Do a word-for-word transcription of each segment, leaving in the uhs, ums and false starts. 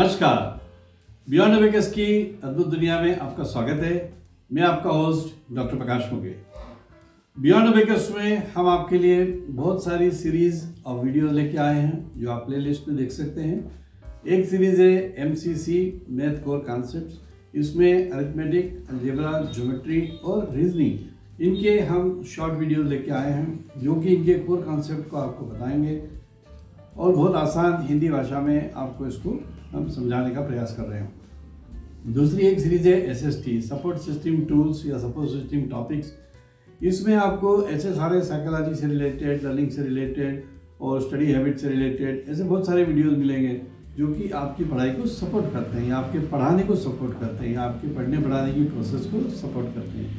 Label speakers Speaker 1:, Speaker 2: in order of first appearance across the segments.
Speaker 1: नमस्कार, beyond abacus की अद्भुत दुनिया में आपका स्वागत है। मैं आपका होस्ट डॉक्टर प्रकाश मुके। बियॉन्ड अबेकस में हम आपके लिए बहुत सारी सीरीज और वीडियो लेके आए हैं जो आप प्लेलिस्ट में देख सकते हैं। एक सीरीज है एमसीसी मैथ कोर कॉन्सेप्ट्स। इसमें अरिथमेटिक, अलजेब्रा, ज्योमेट्री और रीजनिंग इनके हम शॉर्ट वीडियो लेके आए हैं जो कि इनके कोर कॉन्सेप्ट को आपको बताएंगे और बहुत आसान हिंदी भाषा में आपको इसको हम समझाने का प्रयास कर रहे हैं। दूसरी एक सीरीज है एसएसटी, सपोर्ट सिस्टम टूल्स या सपोर्ट सिस्टम टॉपिक्स। इसमें आपको ऐसे सारे साइकोलॉजी से रिलेटेड, लर्निंग से रिलेटेड और स्टडी हैबिट से रिलेटेड ऐसे बहुत सारे वीडियोस मिलेंगे जो कि आपकी पढ़ाई को सपोर्ट करते हैं या आपके पढ़ाने को सपोर्ट करते हैं या आपके पढ़ने पढ़ाने की प्रोसेस को सपोर्ट करते हैं।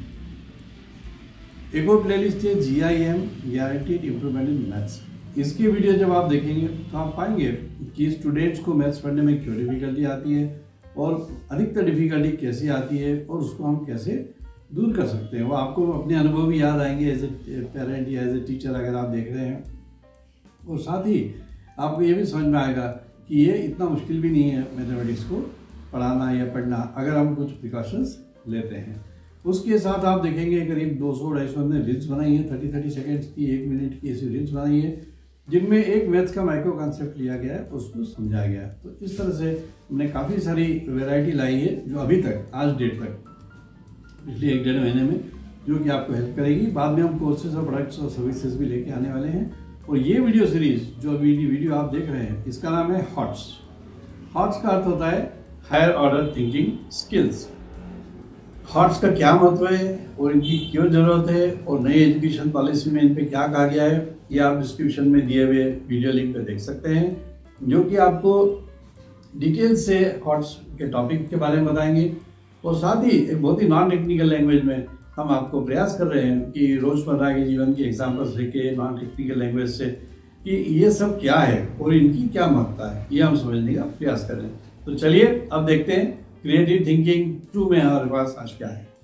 Speaker 1: एक और प्लेलिस्ट है G I M, guaranteed improvement in maths. इसकी वीडियो जब आप देखेंगे तो आप पाएंगे कि स्टूडेंट्स को मैथ्स पढ़ने में क्यों डिफिकल्टी आती है और अधिकतर डिफिकल्टी कैसे आती है और उसको हम कैसे दूर कर सकते हैं। वो आपको अपने अनुभव भी याद आएंगे एज ए पेरेंट या एज ए टीचर अगर आप देख रहे हैं। और साथ ही आपको ये भी समझ में आएगा कि ये इतना मुश्किल भी नहीं है मैथमेटिक्स को पढ़ाना या पढ़ना अगर हम कुछ प्रिकॉशंस लेते हैं। उसके साथ आप देखेंगे करीब दो सौ ढाई सौ हमने रील्स बनाई है, थर्टी थर्टी सेकेंड्स की, एक मिनट की ऐसी रील्स बनाई है जिनमें एक मैथ्स का माइक्रो कॉन्सेप्ट लिया गया है, उसको समझाया गया है। तो इस तरह से हमने काफ़ी सारी वैरायटी लाई है जो अभी तक आज डेट तक पिछले एक डेढ़ महीने में जो कि आपको हेल्प करेगी। बाद में हम कोर्सेज और प्रोडक्ट्स और सर्विसेज भी लेके आने वाले हैं। और ये वीडियो सीरीज जो वीडियो वीडियो आप देख रहे हैं इसका नाम है हॉट्स। हॉट्स का अर्थ होता है higher order thinking skills. HOTS का क्या महत्व है और इनकी क्यों जरूरत है और नई एजुकेशन पॉलिसी में इन पे क्या कहा गया है ये आप डिस्क्रिप्शन में दिए हुए वीडियो लिंक पे देख सकते हैं जो कि आपको डिटेल से हॉट्स के टॉपिक के बारे में बताएंगे। और साथ ही एक बहुत ही नॉन टेक्निकल लैंग्वेज में हम आपको प्रयास कर रहे हैं कि रोज़मर्रा के जीवन के एग्जाम्पल्स लेके नॉन टेक्निकल लैंग्वेज से कि ये सब क्या है और इनकी क्या महत्ता है ये हम समझने का प्रयास कर रहे हैं। तो चलिए अब देखते हैं क्रिएटिव थिंकिंग टू में हमारे पास आज क्या है।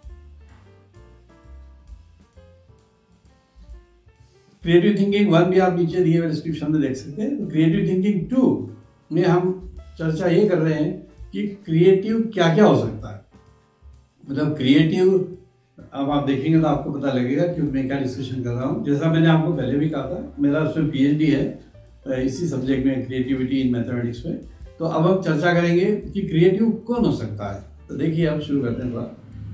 Speaker 1: क्रिएटिव थिंकिंग वन भी आप नीचे दिए हुए डिस्क्रिप्शन में देख सकते हैं। तो क्रिएटिव थिंकिंग टू में हम चर्चा ये कर रहे हैं कि क्रिएटिव क्या क्या हो सकता है। मतलब क्रिएटिव अब आप देखेंगे तो आपको पता लगेगा कि मैं क्या डिस्कशन कर रहा हूँ। जैसा मैंने आपको पहले भी कहा था मेरा उसमें पीएचडी है इसी सब्जेक्ट में, क्रिएटिविटी इन मैथमेटिक्स में। तो अब हम चर्चा करेंगे कि क्रिएटिव कौन हो सकता है। तो देखिए अब शुरू करते हैं। थोड़ा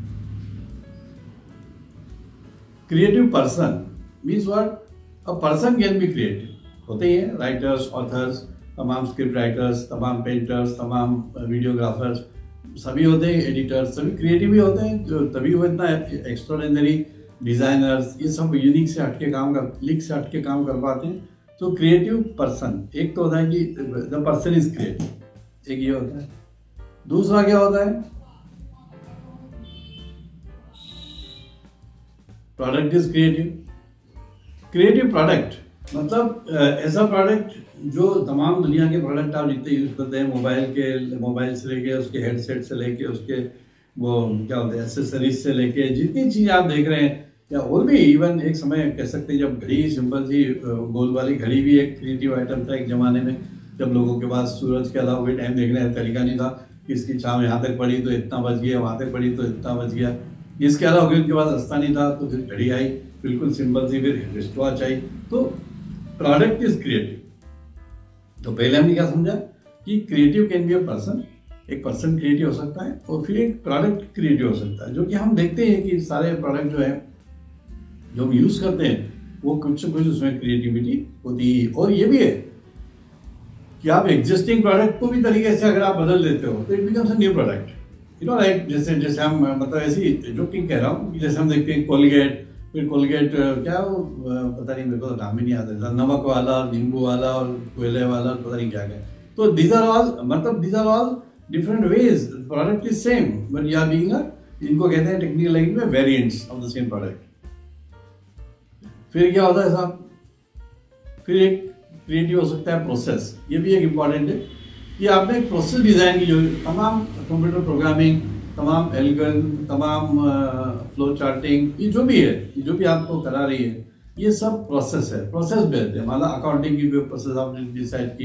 Speaker 1: creative person means what? A person can be creative. होते ही है राइटर्स, ऑथर्स, तमाम स्क्रिप्ट राइटर्स, तमाम पेंटर्स, तमाम वीडियोग्राफर्स सभी होते हैं, एडिटर्स सभी क्रिएटिव ही होते हैं। जो तभी वो इतना एक्स्ट्राऑर्डिनरी डिजाइनर्स ये सब यूनिक से हटके काम कर लिख से हटके काम कर पाते हैं। तो क्रिएटिव पर्सन एक तो होता है कि द पर्सन इज क्रिएटिव, एक ये होता है। दूसरा क्या होता है? Product is creative. Creative product मतलब ऐसा प्रोडक्ट जो तमाम दुनिया के प्रोडक्ट आप जितने यूज करते हैं, मोबाइल के मोबाइल से लेके उसके हेडसेट से लेके उसके वो क्या होते हैं एक्सेसरीज से लेके जितनी चीज़ आप देख रहे हैं या और भी इवन एक समय कह सकते हैं जब घड़ी सिंपल सी गोल वाली घड़ी भी एक क्रिएटिव आइटम था एक जमाने में, जब लोगों के पास सूरज के अलावा कोई टाइम देखने का तरीका नहीं था कि इसकी छाँव यहाँ तक पड़ी तो इतना बच गया, वहाँ तक पड़ी तो इतना बच गया। इसके अलावा उनके पास रास्ता नहीं था तो फिर घड़ी आई बिल्कुल सिंपल सी, फिर रिस्ट वॉच आई। तो प्रोडक्ट इज क्रिएटिव। तो पहले हमने क्या समझा कि creative can be a person, एक पर्सन क्रिएटिव हो सकता है और फिर एक प्रोडक्ट क्रिएटिव हो सकता है। जो कि हम देखते हैं कि सारे प्रोडक्ट जो है जो हम यूज करते हैं वो कुछ कुछ उसमें क्रिएटिविटी होती है। और ये भी है कि आप एग्जिस्टिंग प्रोडक्ट को भी तरीके से अगर आप बदल देते हो तो it becomes a new product. You know like जैसे जैसे हम मतलब ऐसी जोकिंग कह रहा हूँ कि जैसे हम देखते हैं कोलगेट, फिर कोलगेट क्या वो पता नहीं मेरे को नाम ही नहीं आता, नमक वाला, नींबू वाला और कोयले वाला, पता नहीं क्या क्या। तो दीज आर ऑल मतलब these are all different ways, product is same but you are being a, इनको कहते हैं टेक्निकल लैंग्वेज में variants of the same product. फिर क्या होता है साहब? फिर एक क्रिएटिव हो सकता है प्रोसेस। ये भी एक इम्पॉर्टेंट है कि आपने एक प्रोसेस डिजाइन की जो तमाम कंप्यूटर प्रोग्रामिंग, तमाम एल्गोरिथम, तमाम फ्लो चार्टिंग ये जो भी है जो भी आपको करा रही है ये सब प्रोसेस है। प्रोसेस बेस्ड है। मतलब अकाउंटिंग की भी प्रोसेस आपने डिसाइड की,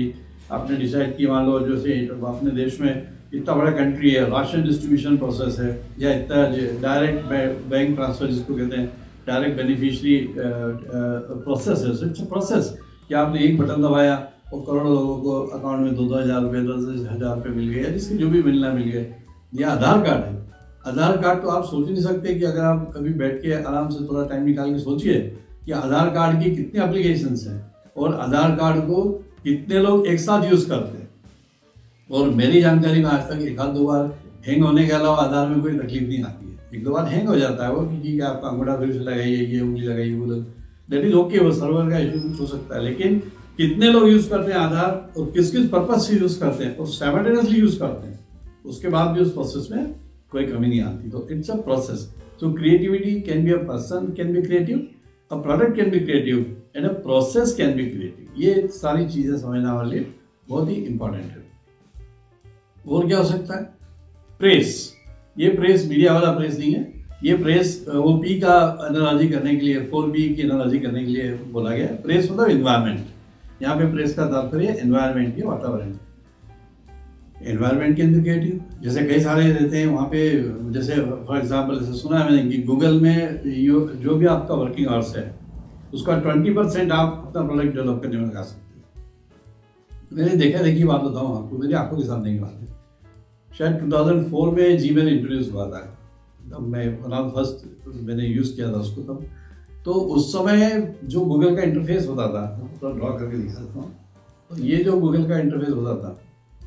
Speaker 1: आपने डिसाइड किया, मान लो जैसे अपने देश में इतना बड़ा कंट्री है, राशन डिस्ट्रीब्यूशन प्रोसेस है, या इतना डायरेक्ट बैंक ट्रांसफर जिसको कहते हैं, डायरेक्ट बेनिफिशियरी प्रोसेस है, इट्स प्रोसेस कि आपने एक बटन दबाया और करोड़ों लोगों को अकाउंट में दो दो हज़ार रुपये दस दस हज़ार रुपये मिल गए, या जिसके जो भी मिलना मिल गए। या आधार कार्ड है, आधार कार्ड तो आप सोच ही नहीं सकते कि अगर आप कभी बैठ के आराम से थोड़ा टाइम निकाल के सोचिए कि आधार कार्ड की कितने एप्लीकेशंस हैं और आधार कार्ड को कितने लोग एक साथ यूज़ करते हैं। और मेरी जानकारी में आज तक एक आध दो बार हैंग होने के अलावा आधार में कोई तकलीफ नहीं आती है। एक दो बार हैंग हो जाता है वो कि ठीक है आपका अंगूठा फिर से लगाइए, ये उंगली लगाइए, वो दैट इज ओके, वो सर्वर का इशू कुछ हो सकता है, लेकिन कितने लोग यूज करते हैं आधार और किस किस पर्पज से यूज करते हैं और साइमल्टेनियसली यूज करते हैं, उसके बाद भी उस प्रोसेस में कोई कमी नहीं आती। तो it's a process. So creativity can be a person can be creative, a product can be creative and a process can be creative. ये सारी चीजें समझने वाली बहुत ही इंपॉर्टेंट है। और क्या हो सकता है? प्रेस। ये प्रेस मीडिया वाला प्रेस नहीं है, ये प्रेस वो पी का एनालॉजी करने के लिए, फोर बी की एनालॉजी करने के लिए बोला गया। प्रेस मतलब एनवायरमेंट, यहाँ पे प्रेस का तात्पर्य एनवायरमेंट के वातावरण। एनवायरमेंट के अंदर क्रिएटिव जैसे कई सारे रहते हैं वहाँ पे, जैसे फॉर एग्जांपल जैसे सुना है मैंने कि गूगल में जो भी आपका वर्किंग आवर्स है उसका ट्वेंटी परसेंट आप अपना प्रोडक्ट डेवलप करने में लगा सकते हो। मैंने देखा देखी बात बताऊँ आपको, मेरी आंखों के सामने की बात है। शायद टू थाउज़ेंड फोर में जीमेल इंट्रोड्यूस हुआ था, तब मैं वन फर्स्ट मैंने यूज़ किया था उसको तब। तो उस समय जो गूगल का इंटरफेस होता था, थोड़ा ड्रॉ करके दिखा सकता हूँ, तो ये जो गूगल का इंटरफेस होता था,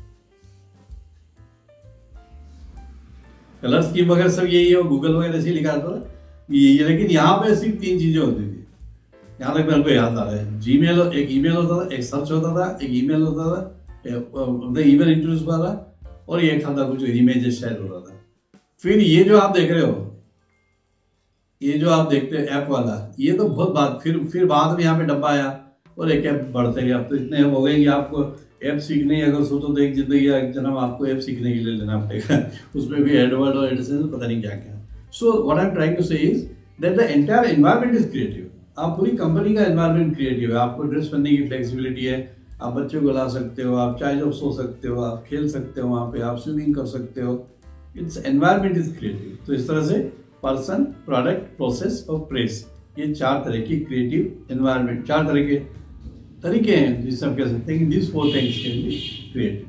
Speaker 1: कलर स्कीम वगैरह सब यही है, गूगल वगैरह ऐसे लिखा था ये, लेकिन यहाँ पे सिर्फ तीन चीजें होती थी। यहाँ तक मेरे को याद आ रहा है, जीमेल, एक ईमेल होता था, एक सर्च होता था, एक ईमेल होता था, ईमेल इंट्रोड्यूस हुआ था, और ये खाता कुछ इमेजेस शेयर होता था। फिर ये जो आप देख रहे हो, ये जो आप देखते हैं ऐप वाला, ये तो बहुत बात, फिर फिर बाद में यहाँ पे डब्बा आया और एक ऐप बढ़ते गए। अब तो इतने हो गए कि आपको ऐप सीखने अगर सोचो तो एक जिंदगी एक जन्म आपको ऐप सीखने के लिए लेना पड़ेगा। उसमें भी एडवर्ड और एडिसेंस पता नहीं क्या क्या। So what I am trying to say is that the entire environment is creative. आप पूरी कंपनी का एनवायरनमेंट क्रिएटिव है। आपको ड्रेस पहनने की फ्लेक्सिबिलिटी है, आप बच्चों को ला सकते हो, आप चाय जब सो सकते हो, आप खेल सकते हो, वहाँ पे आप स्विमिंग कर सकते हो। It's environment is creative. तो इस तरह से पर्सन, प्रोडक्ट, प्रोसेस और प्रेस, ये चार तरह की क्रिएटिव एनवायरनमेंट, चार तरह के तरीके हैं जिससे हम कह सकते हैं कि this four things can be creative.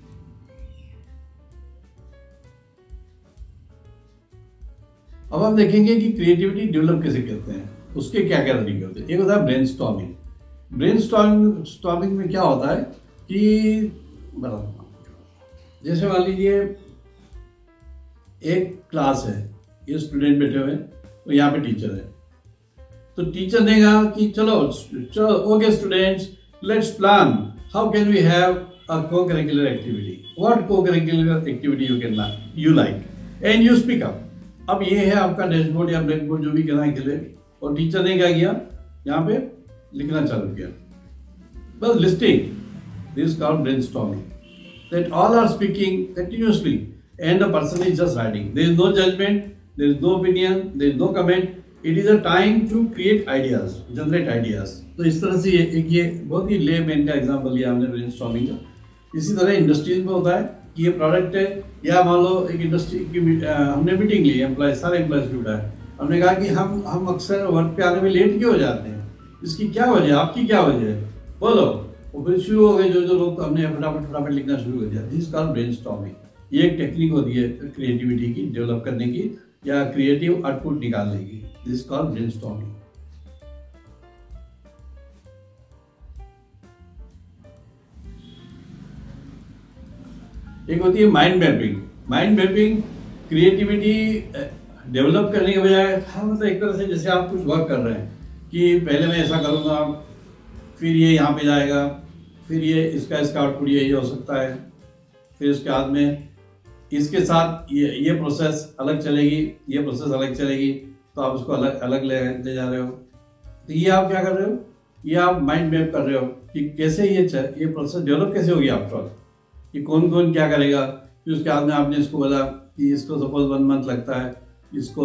Speaker 1: अब हम देखेंगे कि क्रिएटिविटी डेवलप कैसे करते हैं, उसके क्या क्या तरीके होते हैं। एक होता है ब्रेनस्टॉर्मिंग। ब्रेनस्टॉर्मिंग में क्या होता है कि जैसे मान लीजिए एक क्लास है, ये स्टूडेंट बैठे हुए हैं और यहाँ पे टीचर है, तो टीचर देगा कि चलो चलो okay students, let's plan how can we have a co curricular activity, what co curricular activity you can you like and you speak up. अब ये है आपका डैशबोर्ड या ब्लैक बोर्ड जो भी कहना है के लिए, और टीचर ने क्या किया, यहाँ पे लिखना चालू किया, बस listing. This called brainstorming, that all are speaking continuously and the person is just writing. There is no judgment, there is no opinion, there is no comment. It is a time to create ideas, generate ideas. तो इस तरह से एक ये बहुत ही layman का example लिया हमने ब्रेनस्टॉर्मिंग का। इसी तरह इंडस्ट्रीज में होता है कि ये प्रोडक्ट है, या मान लो एक इंडस्ट्री की हमने मीटिंग ली, एम्प्लॉय सारे एम्प्लॉयज भी उठाए, हमने कहा कि हम हम अक्सर वर्क पे आने में लेट क्यों हो जाते हैं, इसकी क्या वजह, आपकी क्या वजह है, बोलो। और फिर शुरू हो गए जो जो लोग, तो हमने फटाफट फटाफट लिखना शुरू कर दिया। This called brainstorming. ये एक टेक्निक होती है क्रिएटिविटी की डेवलप करने की या क्रिएटिव आउटपुट निकालने की। This called brainstorming. एक होती है mind mapping. Mind mapping creativity develop करने के बजाय, हाँ मतलब एक तरह से जैसे आप कुछ वर्क कर रहे हैं कि पहले मैं ऐसा करूँगा, फिर ये यहाँ पे जाएगा, फिर ये इसका इसका आउटपुट ये हो सकता है, फिर उसके बाद में इसके साथ ये ये प्रोसेस अलग चलेगी, ये प्रोसेस अलग चलेगी, तो आप उसको अलग अलग ले ले जा रहे हो। तो ये आप क्या कर रहे हो, ये आप माइंड मैप कर रहे हो कि कैसे ये ये प्रोसेस डेवलप कैसे होगी आफ्टर ऑल, कि कौन कौन क्या करेगा। फिर उसके बाद में आपने इसको बोला कि इसको सपोज वन मंथ लगता है, इसको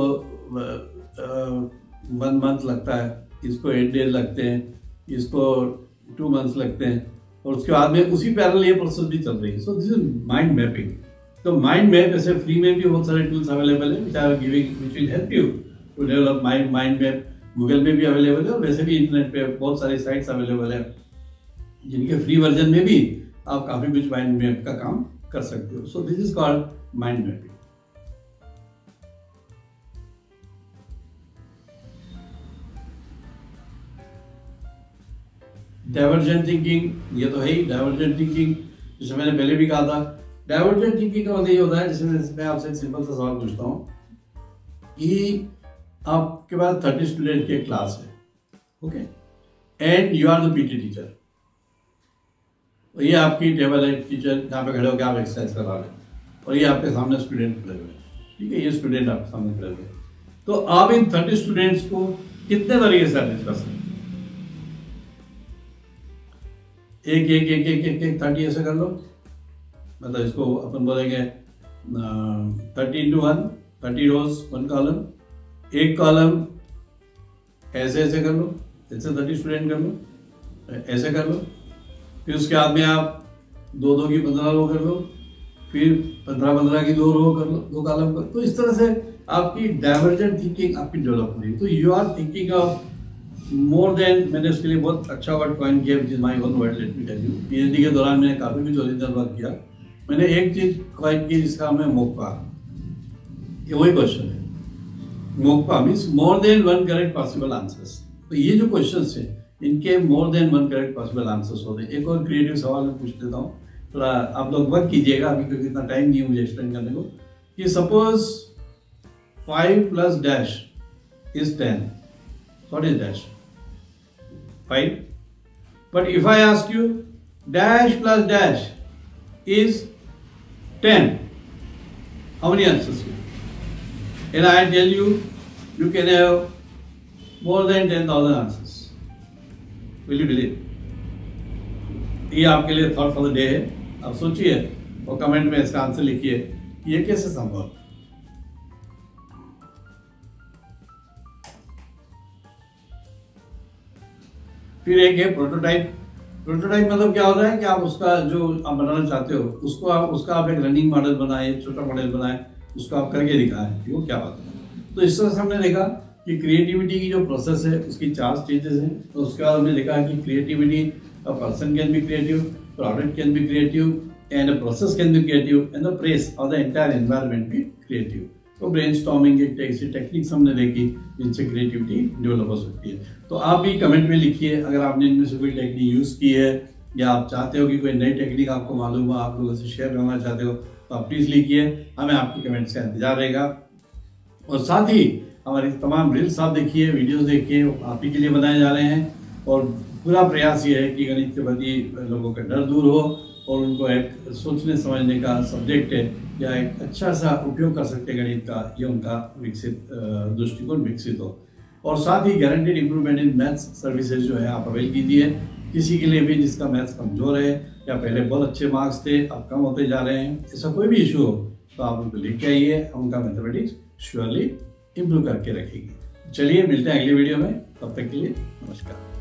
Speaker 1: वन मंथ लगता है, इसको एट डेज लगते हैं, इसको टू मंथ्स लगते हैं। और उसके बाद में उसी पैरेलल ये प्रोसेस भी चल रही है। So this is mind mapping. तो माइंड मैप ऐसे फ्री में भी बहुत सारे टूल्स अवेलेबल है which are giving which will help you to develop mind mind map. Google में भी अवेलेबल है और वैसे भी इंटरनेट पे बहुत सारी साइट्स अवेलेबल है जिनके फ्री वर्जन में भी आप काफी कुछ माइंड मैप का काम कर सकते हो। So this is called mind mapping. Divergent thinking, ये तो है ही डाइवर्जेंट थिंकिंग, जिसे मैंने पहले भी कहा था। डाइवर्जेंट थिंकिंग का मतलब ये होता है, जैसे मैं आपसे एक सिंपल सा सवाल पूछता हूँ कि आपके पास थर्टी स्टूडेंट की क्लास है, okay, and you are the PT teacher. ये आपकी टेबल है, टीचर जहाँ पे खड़े होकर आप एक्सरसाइज करा रहे हैं, और ये आपके सामने स्टूडेंट खड़े हुए हैं, ठीक है, ये स्टूडेंट आपके सामने खड़े हुए हैं। तो आप इन थर्टी स्टूडेंट्स को कितने तरीके से अरेंज कर सकते हैं? एक एक एक एक एक एक थर्टी ऐसे कर लो, मतलब इसको अपन बोलेंगे thirty into one, thirty rows one column, एक कॉलम ऐसे ऐसे कर लो, ऐसे थर्टी स्टूडेंट कर लो, ऐसे कर लो। फिर उसके बाद में आप दो दो की पंद्रह रो कर लो, फिर पंद्रह पंद्रह की दो रो कर लो, दो कॉलम कर। तो इस तरह से आपकी डाइवर्जेंट थिंकिंग आपकी डेवलप हो रही है। तो you are thinking of more than, मैंने उसके लिए बहुत अच्छा वर्ड कॉइन किया which is my own word, let me tell you. PhD के दौरान मैंने काफी कुछ ओरिजिनल वर्क किया। मैंने एक चीज कॉइन की जिसका नाम है मोक्पा। ये वही क्वेश्चन है, मोक्पा means more than one correct possible answers. तो ये जो क्वेश्चन है इनके more than one correct possible answers होते हैं। एक और क्रिएटिव सवाल मैं पूछ देता हूँ, थोड़ा आप लोग वर्क कीजिएगा अभी, क्योंकि इतना टाइम नहीं है मुझे एक्सप्लेन करने को। कि suppose five plus dash is ten, what is dash? Five. But if I ask you dash plus dash is ten, how many answers you have? And I tell you, you can have more than ten thousand answers. Will you believe? ये आपके लिए thought for the day है। आप सोचिए और comment में इसका answer लिखिए कि ये कैसे संभव। फिर एक है प्रोटोटाइप। प्रोटोटाइप मतलब क्या होता है कि आप उसका जो आप बनाना चाहते हो उसको आप उसका आप एक रनिंग मॉडल बनाए, छोटा मॉडल बनाए, उसको आप करके दिखाएं कि वो क्या बात है। तो इस तरह से हमने देखा कि क्रिएटिविटी की जो प्रोसेस है उसकी चार स्टेजेस हैं। तो उसके बाद हमने देखा कि creativity, a person can be creative, product can be creative, and a process can be creative, and the place और द एंटायर एनवायरनमेंट भी क्रिएटिव। तो ब्रेनस्टॉर्मिंग एक ऐसी टेक्निक्स हमने देखी जिनसे क्रिएटिविटी डेवलप हो सकती है। तो आप भी कमेंट में लिखिए अगर आपने इनमें से कोई टेक्निक यूज़ की है, या आप चाहते हो कि कोई नई टेक्निक आपको मालूम हो, आप लोगों से शेयर करना चाहते हो, तो आप प्लीज़ लिखिए। हमें आपके कमेंट्स का इंतजार रहेगा। और साथ ही हमारी तमाम रील्स आप देखिए, वीडियोस देखिए, आप ही के लिए बनाए जा रहे हैं। और पूरा प्रयास ये है कि गणित के प्रति लोगों का डर दूर हो और उनको एक सोचने समझने का सब्जेक्ट है या एक अच्छा सा उपयोग कर सकते हैं गणित का, ये उनका विकसित दृष्टिकोण विकसित हो। और साथ ही guaranteed improvement in maths services जो है आप अवेल कीजिए। किसी के लिए भी जिसका मैथ्स कमजोर है या पहले बहुत अच्छे मार्क्स थे अब कम होते जा रहे हैं, ऐसा कोई भी इशू हो तो आप उनको लेके आइए, हम उनका मैथमेटिक्स श्योरली इम्प्रूव करके रखेंगे। चलिए मिलते हैं अगली वीडियो में, तब तक के लिए नमस्कार।